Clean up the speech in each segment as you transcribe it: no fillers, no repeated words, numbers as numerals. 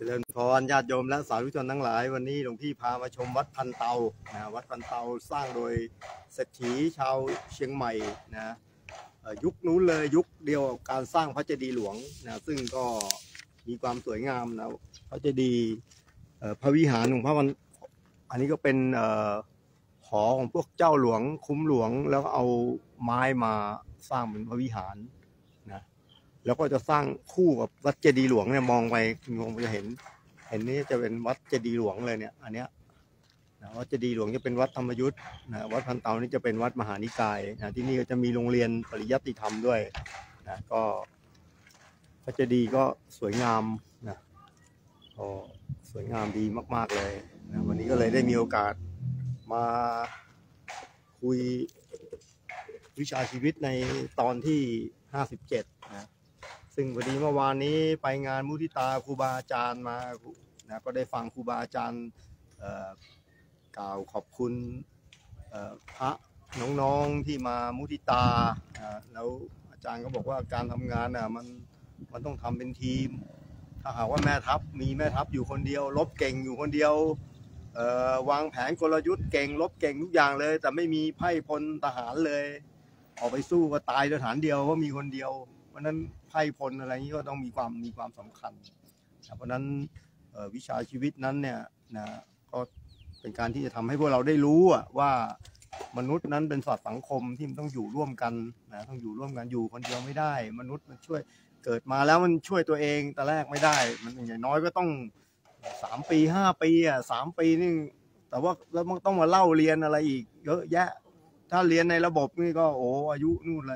จริญพรญาติโยมและสาธุชนทั้งหลายวันนี้หลวงพี่พามาชมวัดพันเตาวัดพันเตาสร้างโดยเศรษฐีชาวเชียงใหม่นะยุคนู้นเลยยุคเดียวกับการสร้างพระเจดีย์หลวงนะซึ่งก็มีความสวยงามนะพระเจดีย์พระวิหารของพระอันนี้ก็เป็นหอของพวกเจ้าหลวงคุ้มหลวงแล้วก็เอาไม้มาสร้างเป็นพระวิหารนะแล้วก็จะสร้างคู่กับวัดเจดีย์หลวงเนี่ยมองไปจะเห็นนี่จะเป็นวัดเจดีย์หลวงเลยเนี่ยอันเนี้ยนะวัดเจดีย์หลวงจะเป็นวัดธรรมยุทธ์นะวัดพันเตานี่จะเป็นวัดมหานิกายนะที่นี่ก็จะมีโรงเรียนปริยัติธรรมด้วยนะก็พระเจดีย์ก็สวยงามนะก็สวยงามดีมากๆเลยนะวันนี้ก็เลยได้มีโอกาสมาคุยวิชาชีวิตในตอนที่57นะซึ่งพอดีเมื่อวานนี้ไปงานมุทิตาครูบาอาจารย์มานะก็ได้ฟังครูบาอาจารย์กล่าวขอบคุณพระน้องๆที่มามุทิตาแล้วอาจารย์ก็บอกว่าการทำงานมันต้องทำเป็นทีมถ้าหากว่าแม่ทัพมีแม่ทัพอยู่คนเดียวรบเก่งอยู่คนเดียววางแผนกลยุทธ์เก่งรบเก่งทุกอย่างเลยแต่ไม่มีไพร่พลทหารเลยออกไปสู้ก็ตายโดยฐานเดียวเพราะมีคนเดียวเพราะนั้นไพร่พลอะไรนี้ก็ต้องมีความสำคัญเพราะนั้นวิชาชีวิตนั้นเนี่ยนะก็เป็นการที่จะทำให้พวกเราได้รู้ว่ามนุษย์นั้นเป็นสัตว์สังคมที่มันต้องอยู่ร่วมกันนะต้องอยู่ร่วมกันอยู่คนเดียวไม่ได้มนุษย์มันช่วยเกิดมาแล้วมันช่วยตัวเองแต่แรกไม่ได้มันอย่างน้อยก็ต้อง3 ปี 5 ปี3 ปีนี่แต่ว่าแล้วมันต้องมาเล่าเรียนอะไรอีกเยอะแยะถ้าเรียนในระบบนี่ก็อายุนู่นละ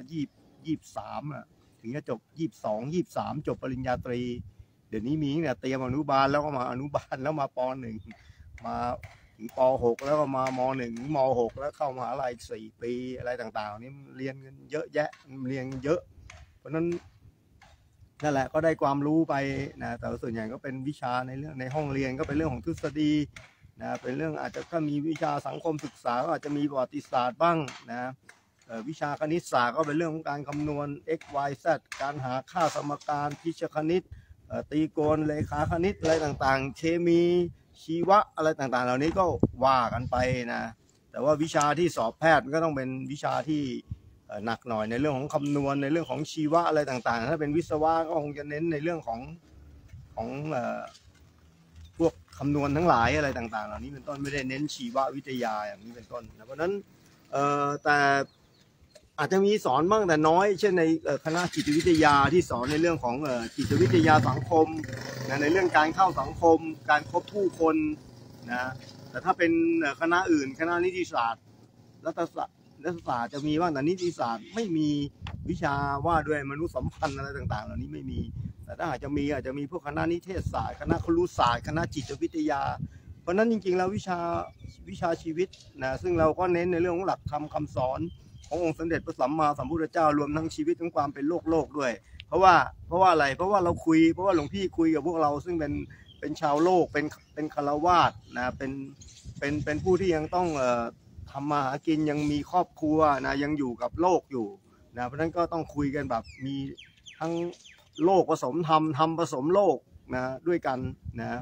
23ถึงจะจบ22 23จบปริญญาตรีเดี๋ยวนี้มีเนี่ยเตรียมอนุบาลแล้วก็มาอนุบาลแล้วมาป.1 มาถึงป.6 แล้วก็มาม.1 ถึงม.6 แล้วเข้ามหาลัย4 ปีอะไรต่างๆนี่เรียนกันเยอะแยะเรียนเยอะเพราะนั้นนั่นแหละก็ได้ความรู้ไปนะแต่ส่วนใหญ่ก็เป็นวิชาในเรื่องในห้องเรียนก็เป็นเรื่องของทฤษฎีนะเป็นเรื่องอาจจะถ้ามีวิชาสังคมศึกษาก็อาจจะมีประวัติศาสตร์บ้างนะวิชาคณิตศาสตร์ก็เป็นเรื่องของการคำนวณ x y z การหาค่าสมการพิชคณิตตรีโกณเลขาคณิตอะไรต่างๆเคมีชีวะอะไรต่างๆเหล่านี้ก็ว่ากันไปนะแต่ว่าวิชาที่สอบแพทย์ก็ต้องเป็นวิชาที่หนักหน่อยในเรื่องของคำนวณในเรื่องของชีวะอะไรต่างๆถ้าเป็นวิศวะก็คงจะเน้นในเรื่องของพวกคำนวณทั้งหลายอะไรต่างๆเหล่านี้เป็นต้นไม่ได้เน้นชีววิทยาอย่างนี้เป็นต้นนะเพราะนั้นแต่อาจจะมีสอนบ้างแต่น้อยเช่นในคณะจิตวิทยาที่สอนในเรื่องของจิตวิทยาสังคมนะในเรื่องการเข้าสังคมการพบผู้คนนะแต่ถ้าเป็นคณะอื่นคณะนิติศาสตร์รัฐศาสตร์จะมีบ้างแต่นิติศาสตร์ไม่มีวิชาว่าด้วยมนุษยสัมพันธ์อะไรต่างๆเหล่านี้ไม่มีแต่ถ้าอาจจะมีพวกคณะนิเทศศาสตร์คณะครุศาสตร์คณะจิตวิทยาเพราะนั้นจริงๆแล้ววิชาชีวิตนะซึ่งเราก็เน้นในเรื่องของหลักธรรมคำสอนขององค์สมเด็จพระสัมมาสัมพุทธเจ้ารวมทั้งชีวิตทั้งความเป็นโลกด้วยเพราะว่าอะไรเพราะว่าเราเพราะว่าหลวงพี่คุยกับพวกเราซึ่งเป็นชาวโลกเป็นฆราวาสนะเป็นผู้ที่ยังต้องทำมาหากินยังมีครอบครัวนะยังอยู่กับโลกอยู่นะเพราะนั้นก็ต้องคุยกันแบบมีทั้งโลกผสมธรรมผสมโลกนะด้วยกันนะ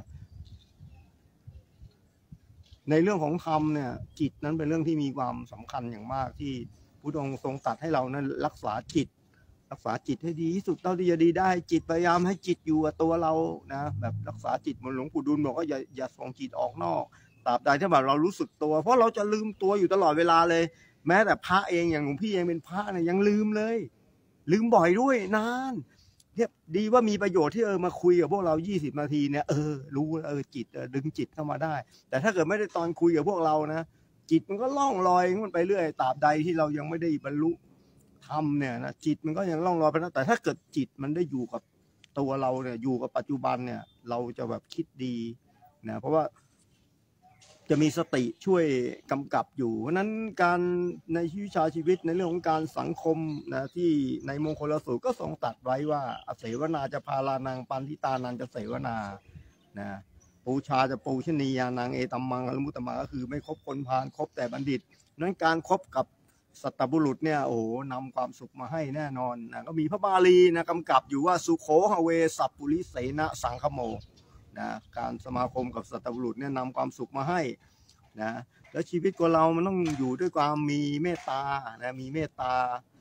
ในเรื่องของธรรมเนี่ยจิตนั้นเป็นเรื่องที่มีความสำคัญอย่างมากที่พุทธองค์ทรงตรัสให้เรานั้นรักษาจิตให้ดีที่สุดเท่าที่จะดีได้จิตพยายามให้จิตอยู่กับตัวเรานะแบบรักษาจิตเหมือนหลวงปู่ดุลบอกว่าอย่าส่งจิตออกนอกตราบใดที่แบบเรารู้สึกตัวเพราะเราจะลืมตัวอยู่ตลอดเวลาเลยแม้แต่พระเองอย่างหลวงพี่เองเป็นพระเนี่ยยังลืมเลยลืมบ่อยด้วยนานเนี่ยดีว่ามีประโยชน์ที่มาคุยกับพวกเรา20 นาทีเนี่ยรู้จิตดึงจิตเข้ามาได้แต่ถ้าเกิดไม่ได้ตอนคุยกับพวกเรานะจิตมันก็ล่องลอยมันไปเรื่อยตราบใดที่เรายังไม่ได้บรรลุธรรมเนี่ยนะจิตมันก็ยังล่องลอยไปนะแต่ถ้าเกิดจิตมันได้อยู่กับตัวเราเนี่ยอยู่กับปัจจุบันเนี่ยเราจะแบบคิดดีนะเพราะว่าจะมีสติช่วยกำกับอยู่เพราะนั้นการในวิชาชีวิตในเรื่องของการสังคมนะที่ในมงคลสูตรก็ทรงตรัสไว้ว่าอเสวนาจะพาลานังปันทิตานังจะเสวนานะปูชาจะปูชนียานังเอตัมมังอรมุตตมังก็คือไม่คบคนพาลคบแต่บัณฑิตนั้นการคบกับสัตบุรุษเนี่ยนำความสุขมาให้แน่นอนนะก็มีพระบาลีนะกำกับอยู่ว่าสุโขหเวสัพปุริเสนะสังคโมนะการสมาคมกับสัตบุรุษเนี่ยนำความสุขมาให้นะแล้วชีวิตของเรามันต้องอยู่ด้วยความมีเมตตานะมีเมตตา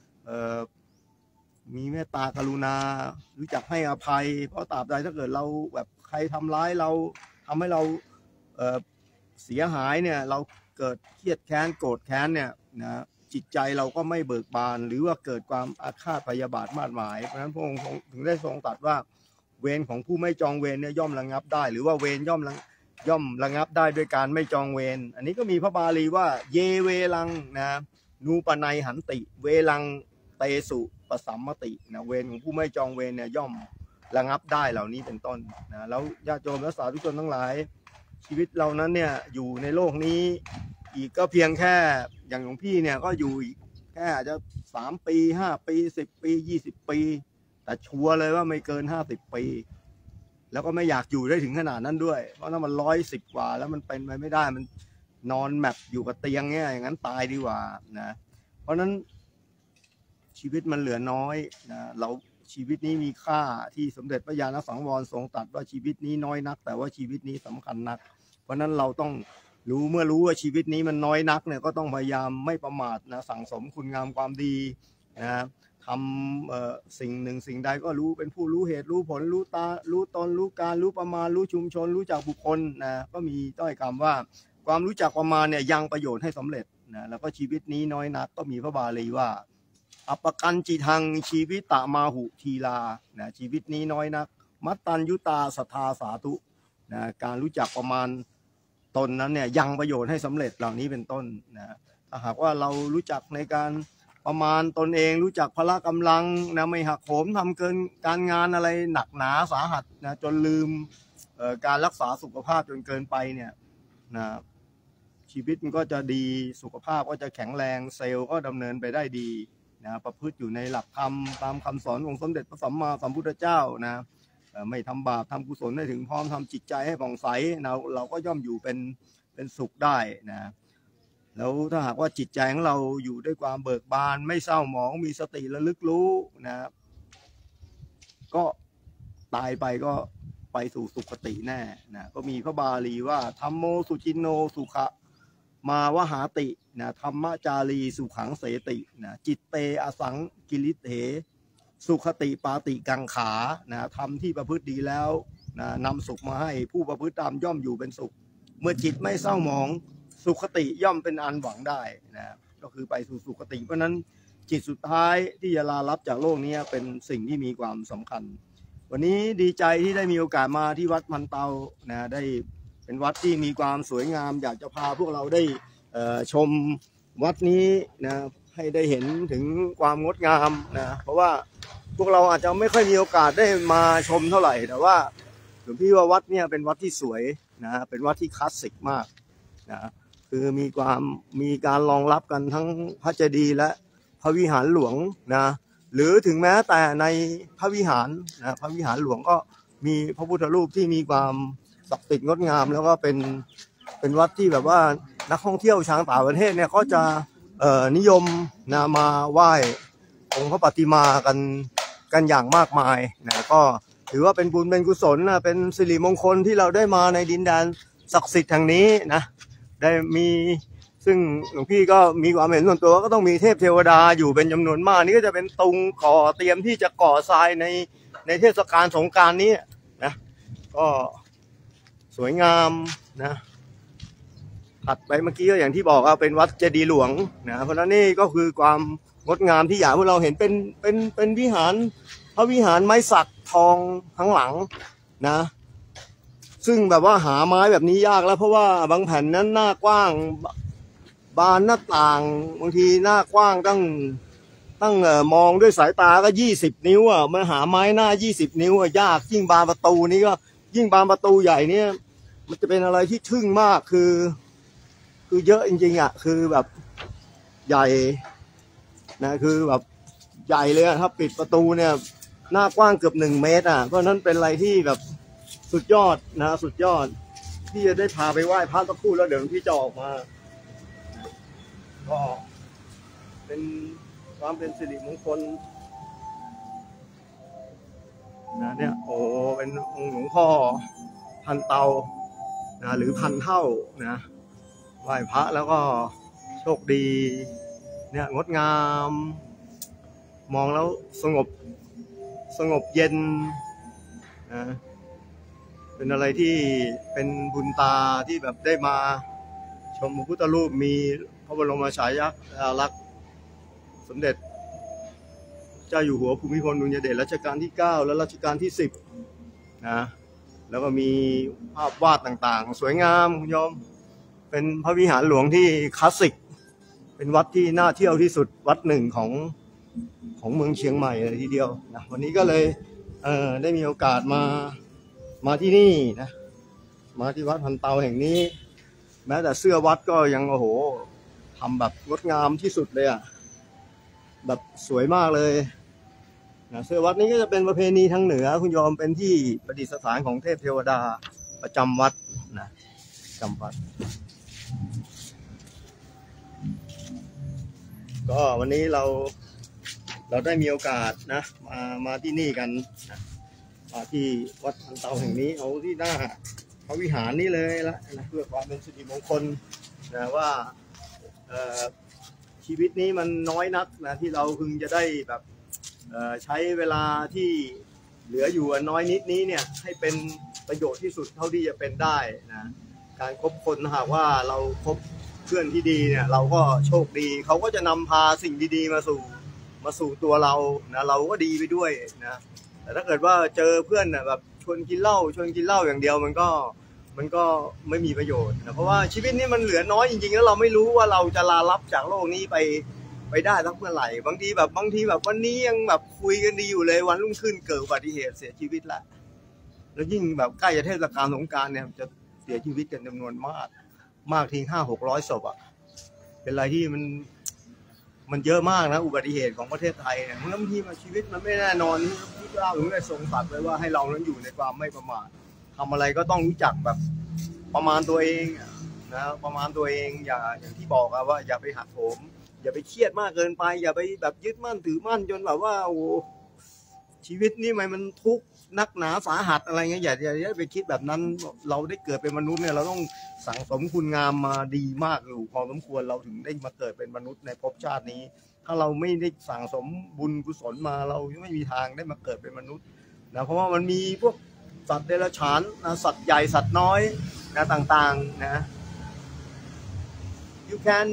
มีเมตตากรุณารู้จักให้อภัยเพราะตราบใดถ้าเกิดเราแบบใครทำร้ายเราทำให้เราเสียหายเนี่ยเราเกิดเครียดแค้นโกรธแค้นเนี่ยนะจิตใจเราก็ไม่เบิกบานหรือว่าเกิดความอาฆาตพยาบาทมาดหมายเพราะฉะนั้นพระองค์ถึงได้ทรงตรัสว่าเวรของผู้ไม่จองเวรเนี่ยย่อมระงับได้หรือว่าเวรย่อมระงับได้ด้วยการไม่จองเวรอันนี้ก็มีพระบาลีว่าเยเวลังนะนูปนัยหันติเวลังเตสุปสัมมตินะเวรของผู้ไม่จองเวรเนี่ยย่อมระงับได้เหล่านี้เป็นต้นนะแล้วญาติโยมและสาธุชนทั้งหลายชีวิตเรานั้นเนี่ยอยู่ในโลกนี้อีกก็เพียงแค่อย่างหลวงพี่เนี่ยก็อยู่แค่อาจจะ3 ปี5 ปี10 ปี20 ปีแต่ชัวร์เลยว่าไม่เกิน50 ปีแล้วก็ไม่อยากอยู่ได้ถึงขนาดนั้นด้วยเพราะถ้ามัน110 กว่าแล้วมันเป็นไปไม่ได้มันนอนแมปอยู่กับเตียงเนี่ยอย่างนั้นตายดีกว่านะเพราะนั้นชีวิตมันเหลือน้อยนะเราชีวิตนี้มีค่าที่สมเด็จพระญาณสังวรทรงตรัสว่าชีวิตนี้น้อยนักแต่ว่าชีวิตนี้สำคัญนักเพราะนั้นเราต้องเมื่อรู้ว่าชีวิตนี้มันน้อยนักเนี่ยก็ต้องพยายามไม่ประมาทนะสั่งสมคุณงามความดีนะทำสิ่งหนึ่งสิ่งใดก็รู้เป็นผู้รู้เหตุรู้ผลรู้ตนรู้การรู้ประมาณรู้ชุมชนรู้จักบุคคลนะก็มีต้อยคำว่าความรู้จักประมาณเนี่ยยังประโยชน์ให้สำเร็จนะแล้วก็ชีวิตนี้น้อยนักก็มีพระบาลีว่าอัปปกันจิทังชีวิตตมาหุทีลานะชีวิตนี้น้อยนักมัตตัญยุตาสัทธาสาธุนะการรู้จักประมาณตนนั้นเนี่ยยังประโยชน์ให้สำเร็จเหล่านี้เป็นต้นนะถ้าหากว่าเรารู้จักในการประมาณตนเองรู้จักพละกำลังนะไม่หักโหมทำเกินการงานอะไรหนักหนาสาหัสนะจนลืมการรักษาสุขภาพจนเกินไปเนี่ยนะชีวิตมันก็จะดีสุขภาพก็จะแข็งแรงเซลล์ก็ดำเนินไปได้ดีนะประพฤติอยู่ในหลักธรรมตามคำสอนของสมเด็จพระสัมมาสัมพุทธเจ้านะไม่ทำบาปทำกุศลได้ถึงพร้อมทำจิตใจให้ผ่องใสเราก็ย่อมอยู่เป็นสุขได้นะแล้วถ้าหากว่าจิตใจของเราอยู่ด้วยความเบิกบานไม่เศร้าหมองมีสติระลึกรู้นะก็ตายไปก็ไปสู่สุคติแน่นะก็มีพระบาลีว่าธัมโมสุจินโนสุขะมาวหาตินะธรรมจารีสุขังเสตินะจิตเตอสังกิริเถสุขติปาติกังขานะทำที่ประพฤติดีแล้วนะนำสุขมาให้ผู้ประพฤติตามย่อมอยู่เป็นสุขเมื่อจิตไม่เศร้าหมองสุขติย่อมเป็นอันหวังได้นะก็คือไปสู่สุขติเพราะนั้นจิตสุดท้ายที่จะลาลับจากโลกนี้เป็นสิ่งที่มีความสำคัญวันนี้ดีใจที่ได้มีโอกาสมาที่วัดพันเตานะได้เป็นวัดที่มีความสวยงามอยากจะพาพวกเราได้ชมวัดนี้นะให้ได้เห็นถึงความงดงามนะเพราะว่าพวกเราอาจจะไม่ค่อยมีโอกาสได้มาชมเท่าไหร่แต่ว่าหลวงพี่ว่าวัดเนี่ยเป็นวัดที่สวยนะเป็นวัดที่คลาสสิกมากนะคือมีการรองรับกันทั้งพระเจดีย์และพระวิหารหลวงนะหรือถึงแม้แต่ในพระวิหารนะพระวิหารหลวงก็มีพระพุทธรูปที่มีความศักดิ์สิทธิ์งดงามแล้วก็เป็นวัดที่แบบว่านักท่องเที่ยวชาวต่างประเทศเนี่ยก็จะนิยมนะมาไหว้องค์พระปฏิมากันอย่างมากมายนะก็ถือว่าเป็นบุญเป็นกุศลนะเป็นสิริมงคลที่เราได้มาในดินแดนศักดิ์สิทธิ์แห่งนี้นะได้มีซึ่งหลวงพี่ก็มีความเห็นส่วนตัวก็ต้องมีเทพเทวดาอยู่เป็นจำนวนมากนี่ก็จะเป็นตุงก่อเตรียมที่จะก่อทรายในเทศกาลสงกรานต์นี้นะก็สวยงามนะถัดไปเมื่อกี้ก็อย่างที่บอกว่าเป็นวัดเจดีย์หลวงนะเพราะฉะนั้นนี่ก็คือความงดงามที่อยากให้เราเห็นเป็นวิหารพระวิหารไม้สักทองทั้งหลังนะซึ่งแบบว่าหาไม้แบบนี้ยากแล้วเพราะว่าบางแผ่นนั้นหน้ากว้างบานหน้าต่างบางทีหน้ากว้างตั้งมองด้วยสายตาก็20 นิ้วอ่ะมันหาไม้หน้า20 นิ้วอ่ะยากยิ่งบานประตูนี้ก็ยิ่งบานประตูใหญ่เนี่ยมันจะเป็นอะไรที่ทึ่งมากคือเยอะจริงๆอ่ะคือแบบใหญ่นะคือแบบใหญ่เลยถ้าปิดประตูเนี่ยหน้ากว้างเกือบ1 เมตรอ่ะเพราะนั้นเป็นอะไรที่แบบสุดยอดนะสุดยอดที่จะได้พาไปไหว้พระสักครู่แล้วเดี๋ยวพี่จะออกมาก็เป็นความเป็นสิริมงคลนะเนี่ยโอ้เป็นองค์หลวงพ่อพันเตานะหรือพันเท่านะไหว้พระแล้วก็โชคดีเนี่ยงดงามมองแล้วสงบเย็นนะเป็นอะไรที่เป็นบุญตาที่แบบได้มาชมพระพุทธรูปมีพระบรมฉายาลักษณ์สมเด็จเจ้าอยู่หัวภูมิพลอดุลยเดชรัชกาลที่9และรัชกาลที่10นะแล้วก็มีภาพวาดต่างๆสวยงามคุณโยมเป็นพระวิหารหลวงที่คลาสสิกเป็นวัดที่น่าเที่ยวที่สุดวัดหนึ่งของเมืองเชียงใหม่เลยทีเดียวนะวันนี้ก็เลยได้มีโอกาสมาที่นี่นะมาที่วัดพันเตาแห่งนี้แม้แต่เสื้อวัดก็ยังโอ้โหทำแบบงดงามที่สุดเลยอ่ะแบบสวยมากเลยนะเสื้อวัดนี้ก็จะเป็นประเพณีทางเหนือคุณโยมเป็นที่ประดิษฐานของเทพเทวดาประจำวัดนะจำวัดก็วันนี้เราได้มีโอกาสนะมาที่นี่กันนะมาที่วัดพันเตาแห่งนี้เอาที่หน้าพระวิหารนี้เลยละนะเพื่อความเป็นสิริมงคลนะว่าชีวิตนี้มันน้อยนักนะที่เราพึงจะได้แบบใช้เวลาที่เหลืออยู่น้อยนิดนี้เนี่ยให้เป็นประโยชน์ที่สุดเท่าที่จะเป็นได้นะการคบคนหากว่าเราคบเพื่อนที่ดีเนี่ยเราก็โชคดีเขาก็จะนำพาสิ่งดีๆมาสู่ตัวเรานะเราก็ดีไปด้วยนะแต่ถ้าเกิดว่าเจอเพื่อนแบบชวนกินเหล้าอย่างเดียวมันก็ไม่มีประโยชน์นะเพราะว่าชีวิตนี้มันเหลือน้อยจริงๆแล้วเราไม่รู้ว่าเราจะลาลับจากโลกนี้ไปได้สักเมื่อไหร่บางทีแบบวันนี้ยังแบบคุยกันดีอยู่เลยวันรุ่งขึ้นเกิดอุบัติเหตุเสียชีวิตแล้วยิ่งแบบใกล้จะเทศกาลสงกรานต์เนี่ยจะเสียชีวิตกันจำนวนมากทิ้ง500-600 ศพอ่ะเป็นอะไรที่มันเยอะมากนะอุบัติเหตุของประเทศไทยเนี่ยบางทีมันชีวิตมันไม่แน่นอนที่เราถึงได้ทรงตรัสไว้ว่าให้เรานั้นอยู่ในความไม่ประมาททำอะไรก็ต้องรู้จักแบบประมาณตัวเองนะประมาณตัวเองอย่างที่บอกว่าอย่าไปหักโหมอย่าไปเครียดมากเกินไปอย่าไปแบบยึดมั่นถือมั่นจนแบบว่าโอ้ชีวิตนี่มันทุกข์นักหนาสาหัสอะไรเงี้ยอย่าไปคิดแบบนั้นเราได้เกิดเป็นมนุษย์เนี่ยเราต้องสั่งสมคุณงามมาดีมากอยู่พอสมควรเราถึงได้มาเกิดเป็นมนุษย์ในภพชาตินี้ถ้าเราไม่ได้สั่งสมบุญกุศลมาเราไม่มีทางได้มาเกิดเป็นมนุษย์นะเพราะว่ามันมีพวกสัตว์เดรัจฉานนะสัตว์ใหญ่สัตว์น้อยนะต่างๆนะ you can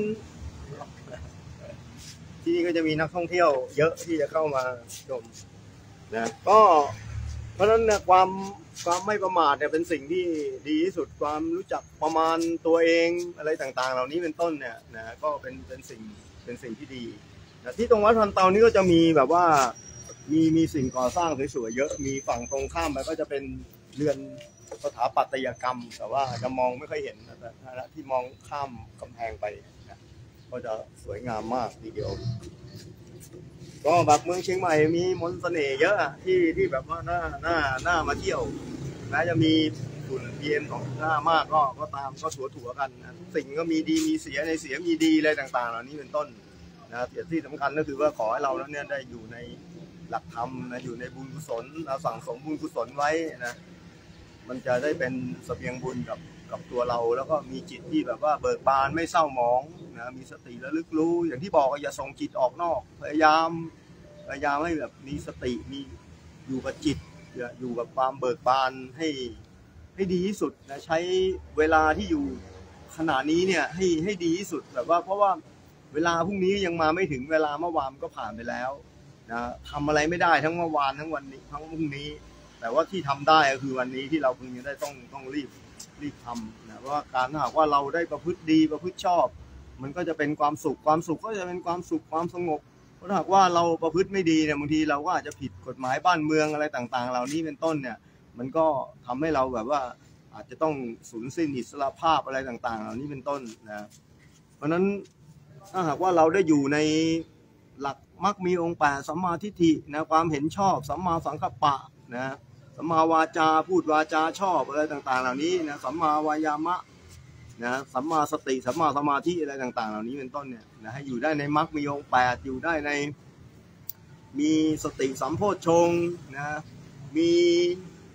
ที่นี่ก็จะมีนักท่องเที่ยวเยอะที่จะเข้ามาชมนะก็เพราะฉะนั้นนะความไม่ประมาทเนี่ยเป็นสิ่งที่ดีที่สุดความรู้จักประมาณตัวเองอะไรต่างๆเหล่านี้เป็นต้นเนี่ยนะก็เป็นสิ่งที่ดีนะที่ตรงวัดพันเตานี้ก็จะมีแบบว่ามีสิ่งก่อสร้างสวยๆเยอะมีฝั่งตรงข้ามไปก็จะเป็นเรือนสถาปัตยกรรมแต่ว่าจะมองไม่ค่อยเห็นนะที่มองข้ามกำแพงไปนะก็จะสวยงามมากทีเดียวก็แบบเมืองเชียงใหม่มีมนต์เสน่ห์เยอะที่แบบว่าน่ามาเที่ยวแม้จะมีฝุ่น PM 2.5 มากก็ตามก็ถั่วกันนะสิ่งก็มีดีมีเสียในเสียมีดีอะไรต่างๆเหล่านี้เป็นต้นนะแต่ที่สำคัญก็คือว่าขอให้เราเนี่ยได้อยู่ในหลักธรรมนะอยู่ในบุญกุศลสั่งสมบุญกุศลไว้นะมันจะได้เป็นเสบียงบุญกับตัวเราแล้วก็มีจิตที่แบบว่าเบิกบานไม่เศร้าหมองนะมีสติระลึกรู้อย่างที่บอกอย่าส่งจิตออกนอกพยายามให้แบบมีสติมีอยู่กับจิตอยู่กับความเบิกบานให้ดีที่สุดนะใช้เวลาที่อยู่ขณะนี้เนี่ยให้ดีที่สุดแบบว่าเพราะว่าเวลาพรุ่งนี้ยังมาไม่ถึงเวลาเมื่อวานก็ผ่านไปแล้วนะทำอะไรไม่ได้ทั้งเมื่อวานทั้งวันนี้ทั้งพรุ่งนี้แต่ว่าที่ทำได้ก็คือวันนี้ที่เราพึงจะได้ต้องรีบทำนะเพราะว่าการหากว่าเราได้ประพฤติดีประพฤติชอบมันก็จะเป็นความสุขก็จะเป็นความสุขความสงบเพราะหากว่าเราประพฤติไม่ดีเนี่ยบางทีเราก็อาจจะผิดกฎหมายบ้านเมืองอะไรต่างๆเหล่านี้เป็นต้นเนี่ยมันก็ทำให้เราแบบว่าอาจจะต้องสูญสิ้นอิสรภาพอะไรต่างๆเหล่านี้เป็นต้นนะเพราะฉะนั้นถ้าหากว่าเราได้อยู่ในหลักมรรคมีองค์8สัมมาทิฏฐินะความเห็นชอบสัมมาสังกัปปะนะสัมมาวาจาพูดวาจาชอบอะไรต่างๆเหล่านี้นะสัมมาวายามะนะสัมมาสติสัมมาสมาธิอะไรต่างๆเหล่านี้เป็นต้นเนี่ยนะให้อยู่ได้ในมรรคมีองค์8อยู่ได้ในมีสติสัมโพชฌงค์นะมี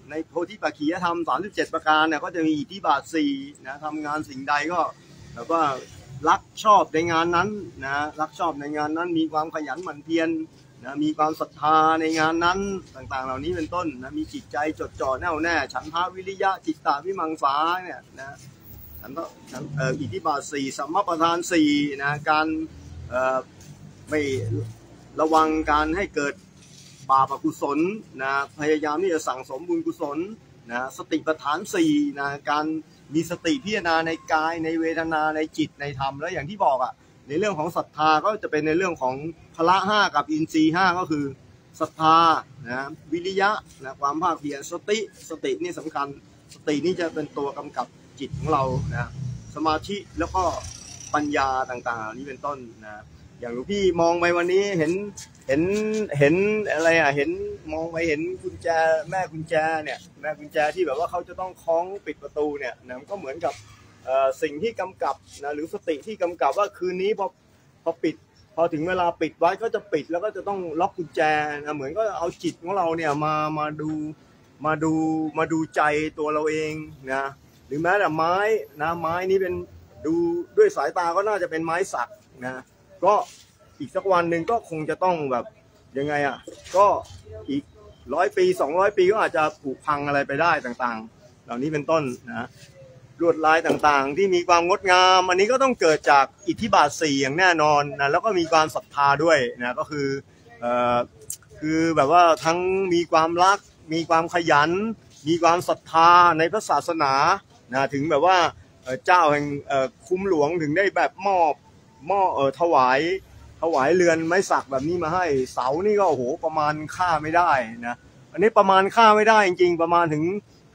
ในโพธิปักขิยธรรม37ประการเนี่ยก็จะมีอิทธิบาท4นะทำงานสิ่งใดก็แบบว่ารักชอบในงานนั้นนะรักชอบในงานนั้นมีความขยันหมั่นเพียรนะมีความศรัทธาในงานนั้นต่างๆเหล่านี้เป็นต้นนะมีจิตใจจดจ่อแน่วแน่ฉันทาวิริยะจิตตาวิมังสาเนี่ยนะอิทธิบาท4สัมมาประธาน4นะการไม่ระวังการให้เกิดบาปอกุศลนะพยายามที่จะสั่งสมบุญกุศลนะสติปัฏฐาน4นะการมีสติพิจารณาในกายในเวทนาในจิตในธรรมแล้วอย่างที่บอกอ่ะในเรื่องของศรัทธาก็จะเป็นในเรื่องของพละ5กับอินทรีย์5ก็คือศรัทธานะวิริยะนะความภาคเพียรสตินี่สำคัญสตินี่จะเป็นตัวกำกับจิตของเรานะสมาธิแล้วก็ปัญญาต่างๆนี้เป็นต้นนะอย่างหลวงพี่มองไปวันนี้เห็นอะไรอ่ะเห็นมองไปเห็นกุญแจแม่กุญแจเนี่ยแม่กุญแจที่แบบว่าเขาจะต้องคล้องปิดประตูเนี่ยนะมันก็เหมือนกับสิ่งที่กำกับนะหรือสติที่กำกับว่าคืนนี้พอปิดพอถึงเวลาปิดไว้ก็จะปิดแล้วก็จะต้องล็อกกุญแจนะเหมือนก็เอาจิตของเราเนี่ยมาดูใจตัวเราเองนะหรือแม้แต่ไม้นะไม้นี้เป็นดูด้วยสายตาก็น่าจะเป็นไม้สักนะก็อีกสักวันหนึ่งก็คงจะต้องแบบยังไงอ่ะก็อีก100 ปี200 ปีก็อาจจะผุพังอะไรไปได้ต่างๆเหล่านี้เป็นต้นนะลวดลายต่างๆที่มีความงดงามอันนี้ก็ต้องเกิดจากอิทธิบาท4อย่างแน่นอนนะแล้วก็มีความศรัทธาด้วยนะก็คือแบบว่าทั้งมีความรักมีความขยันมีความศรัทธาในพระศาสนานะถึงแบบว่าเจ้าแห่งคุ้มหลวงถึงได้แบบมอบถวายเรือนไม้สักแบบนี้มาให้เสานี่ก็โอ้โหประมาณค่าไม่ได้นะอันนี้ประมาณค่าไม่ได้จริงๆประมาณถึง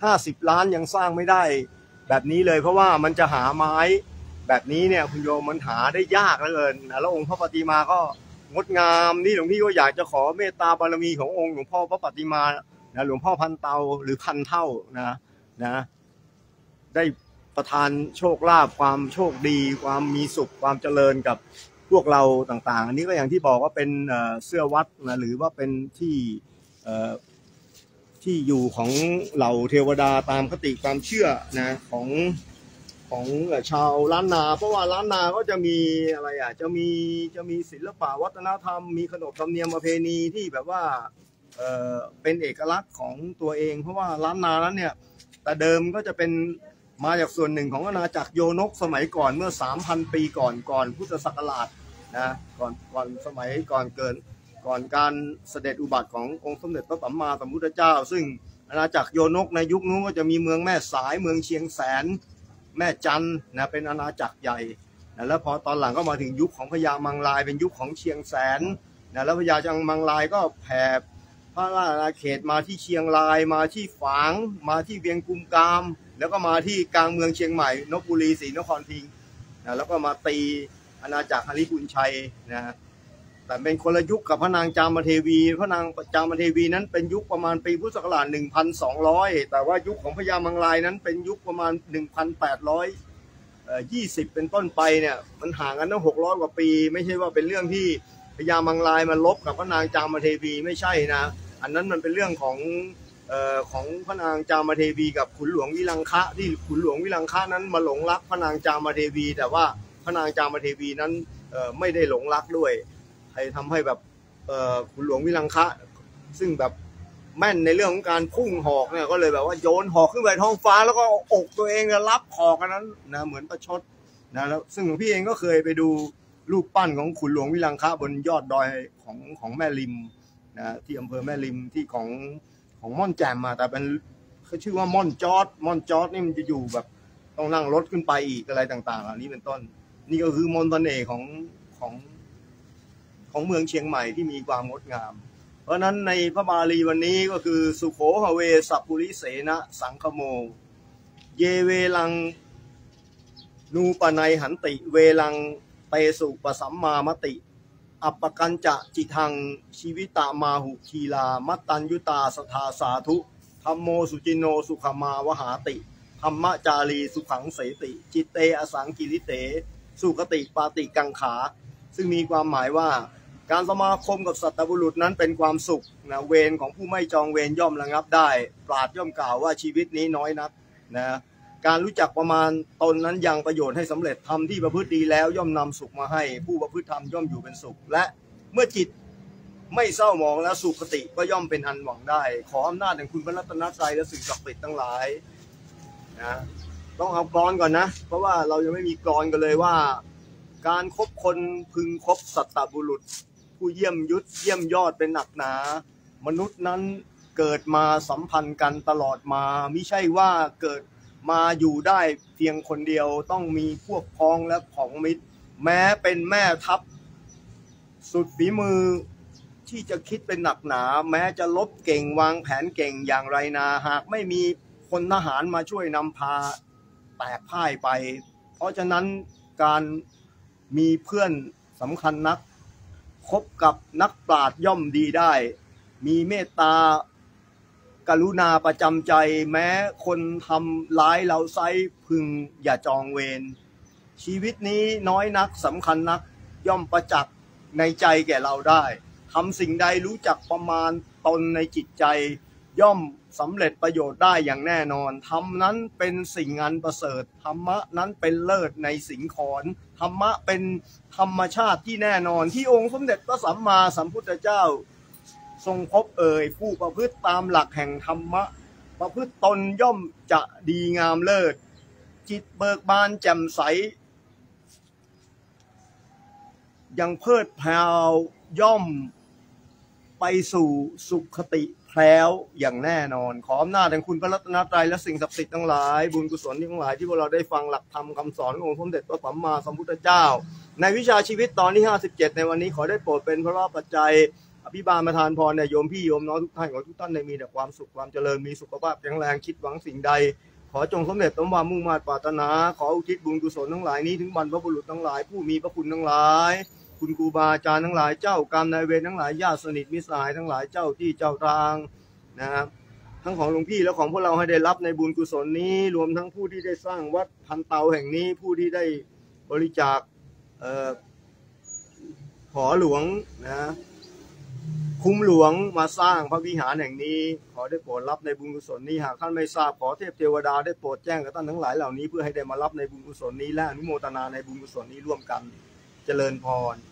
50 ล้านยังสร้างไม่ได้แบบนี้เลยเพราะว่ามันจะหาไม้แบบนี้เนี่ยคุณโยมมันหาได้ยากเหลือเกินนะแล้วองค์พระปฏิมาก็งดงามนี่หลวงพี่ก็อยากจะขอเมตตาบารมีขององค์หลวงพ่อพระปฏิมานะหลวงพ่อพันเตาหรือพันเท่านะได้ประทานโชคลาภความโชคดีความมีสุขความเจริญกับพวกเราต่างๆอันนี้ก็อย่างที่บอกว่าเป็นเสื้อวัดนะหรือว่าเป็นที่อยู่ของเหล่าเทวดาตามคติความเชื่อนะของชาวล้านนาเพราะว่าล้านนาก็จะมีอะไรอ่ะจะมีศิลปะวัฒนธรรมมีขนบธรรมเนียมประเพณีที่แบบว่าเป็นเอกลักษณ์ของตัวเองเพราะว่าล้านนานั้นเนี่ยแต่เดิมก็จะเป็นมาจากส่วนหนึ่งของอาณาจักรโยนกสมัยก่อนเมื่อ 3,000 ปีก่อนพุทธศักราชนะก่อนสมัยก่อนการเสด็จอุบัติขององค์สมเด็จพระสัมมาสัมพุทธเจ้าซึ่งอาณาจักรโยนกในยุคนู้นก็จะมีเมืองแม่สายเมืองเชียงแสนแม่จันนะเป็นอาณาจักรใหญ่นะแล้วพอตอนหลังก็มาถึงยุคของพญามังรายเป็นยุคของเชียงแสนนะแล้วพญามังรายก็แผ่พระราชอาณาเขตมาที่เชียงรายมาที่ฝางมาที่เวียงกุมกามแล้วก็มาที่กลางเมืองเชียงใหม่นบุรีศรีนครพิงค์นะแล้วก็มาตีอาณาจักรฮาริปุญชัยนะแต่เป็นคนละยุคกับพระนางจามเทวีพระนางจามเทวีนั้นเป็นยุคประมาณปีพุทธศักราช 1,200 แต่ว่ายุคของพญามังรายนั้นเป็นยุคประมาณ 1,820 เป็นต้นไปเนี่ยมันห่างกันตั้ง600 กว่าปีไม่ใช่ว่าเป็นเรื่องที่พญามังรายมาลบกับพระนางจามเทวีไม่ใช่นะอันนั้นมันเป็นเรื่องของพระนางจามเทวีกับขุนหลวงวิลังคะที่ขุนหลวงวิลังคะนั้นมาหลงรักพระนางจามเทวีแต่ว่าพระนางจามเทวีนั้นไม่ได้หลงรักด้วยทำให้แบบขุนหลวงวิลังคะซึ่งแบบแม่นในเรื่องของการพุ่งหอกเนี่ยก็เลยแบบว่าโยนหอกขึ้นไปท้องฟ้าแล้วก็อกตัวเองรับหอกนั้นนะเหมือนประชดนะแล้วซึ่งพี่เองก็เคยไปดูรูปปั้นของขุนหลวงวิลังคะบนยอดดอยของแม่ริมนะที่อำเภอแม่ริมที่ของม่อนแจ่มมาแต่เป็นเขาชื่อว่าม่อนจอดนี่มันจะอยู่แบบต้องนั่งรถขึ้นไปอีกอะไรต่างๆเหล่านี้เป็นต้นนี่ก็คือมนต์เสน่ห์ของเมืองเชียงใหม่ที่มีความงดงามเพราะนั้นในพระบาลีวันนี้ก็คือสุโขหเวสัพพุริเสนะสังคโมเยเวลังนูปนัยหันติเวลังเตสุปสัมมามติอัปปกันจะจิทังชีวิตามาหุคีลามัตตัญยุตาสทาสาธุธัมโมสุจิโนสุขมาวหาติธรรมจารีสุขังเสติจิตเตอสังกิริเตสุขติปาติกังขาซึ่งมีความหมายว่าการสมาคมกับสัตบุรุษนั้นเป็นความสุขนะเวรของผู้ไม่จองเวรย่อมระงับได้ปราชญ์ย่อมกล่าวว่าชีวิตนี้น้อยนักนะการรู้จักประมาณตนนั้นยังประโยชน์ให้สำเร็จทำที่ประพฤติดีแล้วย่อมนำสุขมาให้ผู้ประพฤติธรรมย่อมอยู่เป็นสุขและเมื่อจิตไม่เศร้าหมองและสุขติก็ย่อมเป็นอันหวังได้ขออำนาจแห่งคุณพระรัตนตรัยและสิ่งศักดิ์สิทธิ์ทั้งหลายนะต้องเอากรอนก่อนนะเพราะว่าเรายังไม่มีกรอนกันเลยว่าการคบคนพึงคบสัตบุรุษผู้เยี่ยมยุทธเยี่ยมยอดเป็นหนักหนามนุษย์นั้นเกิดมาสัมพันธ์กันตลอดมามิใช่ว่าเกิดมาอยู่ได้เพียงคนเดียวต้องมีพวกพ้องและของมิตรแม้เป็นแม่ทัพสุดฝีมือที่จะคิดเป็นหนักหนาแม้จะลบเก่งวางแผนเก่งอย่างไรนาหากไม่มีพลทหารมาช่วยนำพาแตกพ่ายไปเพราะฉะนั้นการมีเพื่อนสำคัญนักคบกับนักปราชญ์ย่อมดีได้มีเมตตากรุณาประจำใจแม้คนทำร้ายเราไซพึงอย่าจองเวรชีวิตนี้น้อยนักสำคัญนักย่อมประจักษ์ในใจแก่เราได้ทำสิ่งใดรู้จักประมาณตนในจิตใจย่อมสำเร็จประโยชน์ได้อย่างแน่นอนธรรมนั้นเป็นสิ่งอันประเสริฐธรรมะนั้นเป็นเลิศในสิงขรธรรมะเป็นธรรมชาติที่แน่นอนที่องค์สมเด็จพระสัมมาสัมพุทธเจ้าทรงพบผู้ประพฤติตามหลักแห่งธรรมะประพฤติตนย่อมจะดีงามเลิศจิตเบิกบานแจ่มใสยังเพิดเพลาย่อมไปสู่สุขติแพล้วอย่างแน่นอนขออำนาจแห่งคุณพระรัตนตรัยและสิ่งศักดิ์สิทธิ์ทั้งหลายบุญกุศลทั้งหลายที่พวกเราได้ฟังหลักธรรมคำสอนขององค์สมเด็จพระสัมมาสัมพุทธเจ้าในวิชาชีวิตตอนที่57ในวันนี้ขอได้โปรดเป็นพระปัจจัยอภิบาลประทานพรโยมพี่โยมน้องทุกท่านขอทุกท่านได้มีแต่ความสุขความเจริญมีสุขภาพแข็งแรงคิดหวังสิ่งใดขอจงสำเร็จสมความมุ่งมั่นปรารถนาขออุทิศบุญกุศลทั้งหลายนี้ถึงบรรพบุรุษทั้งหลายผู้มีพระคุณทั้งหลายคุณครูบาอาจารย์ทั้งหลายเจ้ากรรมนายเวรทั้งหลายญาติสนิทมิตรสหายทั้งหลายเจ้าที่เจ้าทางนะครับทั้งของหลวงพี่และของพวกเราให้ได้รับในบุญกุศลนี้รวมทั้งผู้ที่ได้สร้างวัดพันเตาแห่งนี้ผู้ที่ได้บริจาคหอหลวงนะคุ้มหลวงมาสร้างพระวิหารแห่งนี้ขอได้โปรดรับในบุญกุศลนี้หากท่านไม่ทราบขอเทพเทวดาได้โปรดแจ้งกับท่านทั้งหลายเหล่านี้เพื่อให้ได้มารับในบุญกุศลนี้และอนุโมทนาในบุญกุศลนี้ร่วมกันเจริญพร